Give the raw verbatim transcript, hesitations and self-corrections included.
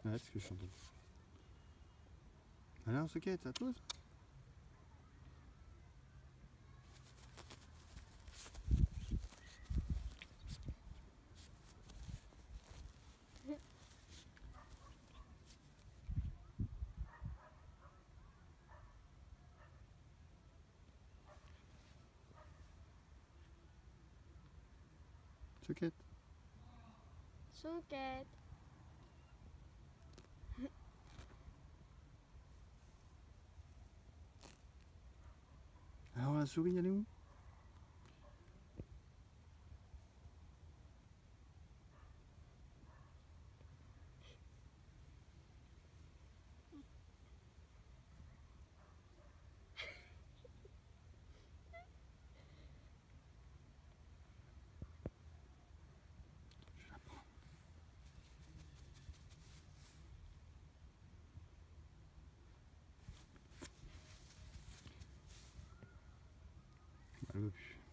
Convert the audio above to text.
Ouais, ce que je chante. Allez, on se quitte, à tous. Chouquette. Chouquette. Alors la souris, elle est où? Je la prends. Elle veut plus.